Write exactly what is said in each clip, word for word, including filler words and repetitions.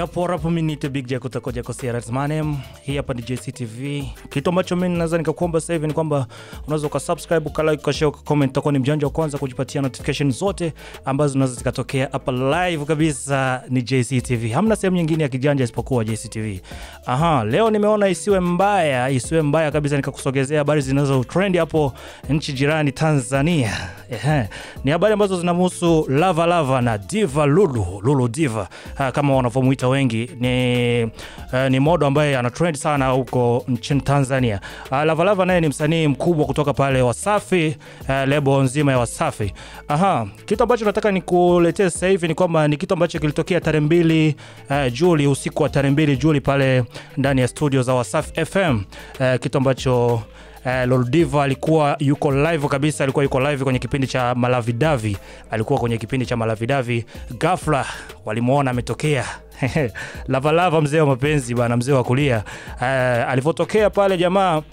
Yapo rapo mimi ni Big Jack utakoja kwa Sierra Manem. Hii hapa ni J C T V. Kitu ambacho mimi naweza nikakuomba sasa hivi ni kwamba unaweza ukasubscribe, ukalike, ukashare, ukacomment, utakuwa ni mjanja wa kwanza kujipatia notification zote ambazo zinaweza zikatokea hapa live kabisa. Ni J C T V. Hamna sehemu nyingine ya kijanja isipokuwa J C T V. Aha, leo nimeona isiwe mbaya, isiwe mbaya kabisa nikakusogezea habari zinazo trend hapo nchi jirani Tanzania. Ehe. Ni habari ambazo zinamhusu Lava Lava na Diva Lulu, Lulu Diva. Ha, kama wanavyomuita wengi, ni uh, ni modo ambaye ana trend sana huko nchini Tanzania. Uh, Lava Lava naye ni msanii mkubwa kutoka pale Wasafi, uh, lebo nzima ya Wasafi. Aha, kitu ambacho nataka nikuletee sasa hivi ni kwamba ni kitu ambacho kilitokea tarehe mbili uh, Juli, usiku wa tarehe mbili Juli pale ndani ya studio za Wasafi F M. Uh, kitu ambacho Uh, Lulu Diva alikuwa yuko live kabisa, alikuwa yuko live kwenye kipindi cha Malavidavi. Alikuwa kwenye kipindi cha Malavidavi, ghafla walimuona ametokea Lava Lava, mzee wa mapenzi bana, mzee wa kulia. Uh, alipotokea pale jamaa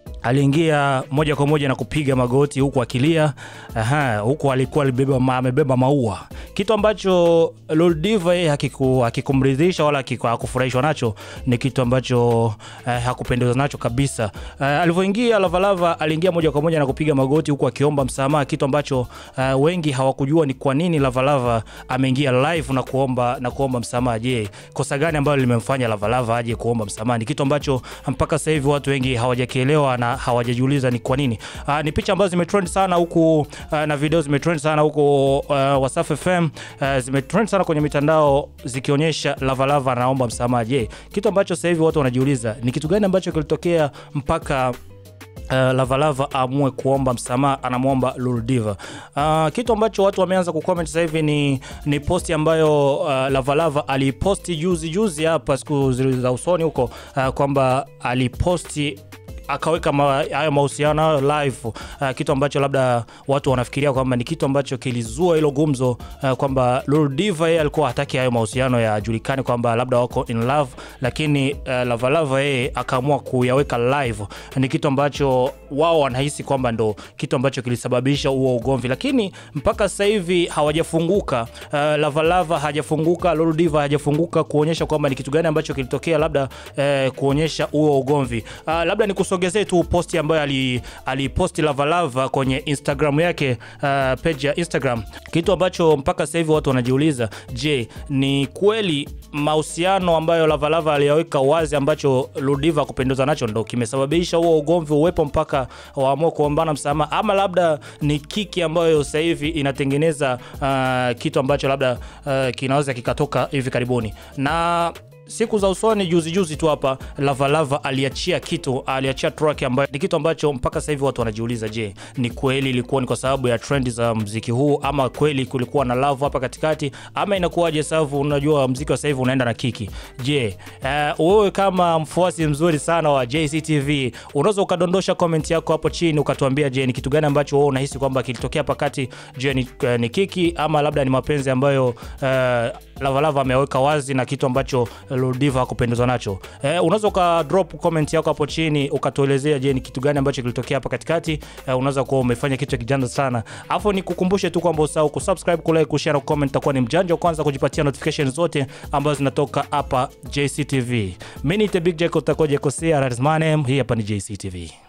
aliingia moja kwa moja na kupiga magoti huku akilia. Aha, huku alikuwa alibeba ma, amebeba maua. Kitu ambacho Lulu Diva yeye hakiku hakikumridhisha wala hakufurahishwa nacho, ni kitu ambacho uh, hakupendezwa nacho kabisa. Uh, alipoingia Lava Lava aliingia moja kwa moja na kupiga magoti huku akiomba msamaha, kitu ambacho uh, wengi hawakujua ni kwa nini Lava Lava ameingia live na kuomba na kuomba msamaha. Je, kosa gani ambalo limemfanya Lava Lava aje kuomba msamaha? Ni kitu ambacho mpaka sasa hivi watu wengi hawajakielewa na hawajajiuliza ni kwa nini. Uh, ni picha ambazo zimetrend sana huku uh, na video zimetrend sana huku uh, Wasafi F M, uh, zimetrend sana kwenye mitandao zikionyesha Lava Lava anaomba msamaha. Je, kitu ambacho sasa hivi watu wanajiuliza ni kitu gani ambacho kilitokea mpaka Uh, Lava Lava amue kuomba msamaha, anamuomba Lulu Diva. Uh, kitu ambacho watu wameanza kucomment sasa hivi ni ni posti ambayo uh, Lava Lava aliposti juzi juzi hapa siku za usoni huko, uh, kwamba aliposti akaweka hayo mahusiano live, uh, kitu ambacho labda watu wanafikiria kwamba ni kitu ambacho kilizua hilo gumzo, uh, kwamba Lulu Diva yeye alikuwa hataki hayo mahusiano yajulikane kwamba labda wako in love, lakini uh, Lava Lava yeye akaamua kuyaweka live. Ni kitu ambacho wao wanahisi kwamba ndo kitu ambacho kilisababisha huo ugomvi, lakini mpaka sasa hivi hawajafunguka. uh, Lava Lava hajafunguka, Lulu Diva hajafunguka kuonyesha kwamba ni kitu gani ambacho kilitokea, labda uh, kuonyesha huo ugomvi. Uh, labda ni kusogezea tu posti ambayo ali aliposti Lava Lava kwenye Instagram yake, uh, page ya Instagram. Kitu ambacho mpaka sasa hivi watu wanajiuliza, je, ni kweli mahusiano ambayo Lava Lava aliyaweka wazi ambacho Lulu Diva kupendeza nacho ndo kimesababisha huo ugomvi uwepo mpaka waamue kuombana msamaha, ama labda ni kiki ambayo sasa hivi inatengeneza uh, kitu ambacho labda uh, kinaweza kikatoka hivi karibuni. Na siku za usoni juzi juzi tu hapa Lava Lava aliachia kitu, aliachia track ambayo ni kitu ambacho mpaka sasa hivi watu wanajiuliza, je, ni kweli ilikuwa ni kwa sababu ya trend za muziki huu, ama kweli kulikuwa na love hapa katikati, ama inakuwaje? Sababu unajua muziki wa sasa hivi unaenda na kiki. Je, uh, wewe kama mfuasi mzuri sana wa J C T V unaweza ukadondosha comment yako hapo chini ukatuambia, je, ni kitu gani ambacho wewe unahisi kwamba kilitokea hapa kati? Je, ni, uh, ni kiki ama labda ni mapenzi ambayo uh, Lava Lava ameweka wazi na kitu ambacho Lulu Diva hakupendezwa nacho? Eh, unaweza ka drop comment yako hapo chini ukatuelezea, je, ni kitu gani ambacho kilitokea hapa katikati? Eh, unaweza kuwa umefanya kitu kijanja sana. Alafu nikukumbushe tu kwamba usahau kusubscribe, kulike, kushare na comment, takuwa ni mjanja kwanza kujipatia notifications zote ambazo zinatoka hapa J C T V. Mimi ni Big Jack utakoje kosea Sierra Manem. Hii hapa ni J C T V.